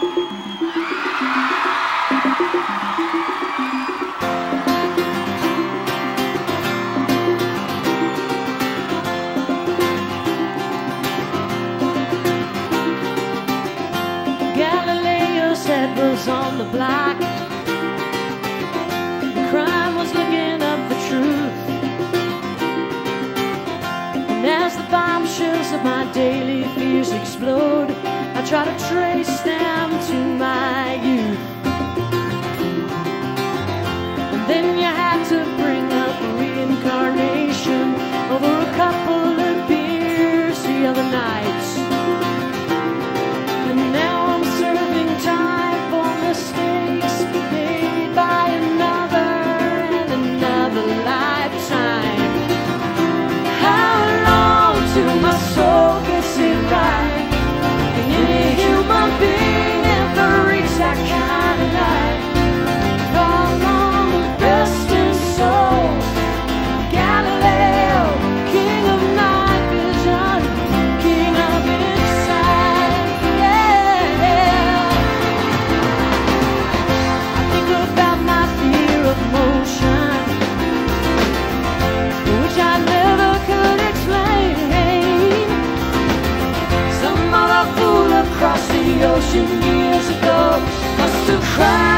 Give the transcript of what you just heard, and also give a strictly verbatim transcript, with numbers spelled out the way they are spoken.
Galileo's head was on the block. The crime was looking up for truth. And as the bombshells of my daily fears explode, I try to trace them to my youth. And then you had to bring up reincarnation over a couple of beers the other night. And now I'm serving time for mistakes made by another and another lifetime. How long till my soul gets it right? Can any human being ever reach that kind of light? Fall on the resting soul, Galileo, king of night vision, king of insight. Yeah, I think about my fear of motion, which I never could explain. Some other fool across the ocean years ago must have cried.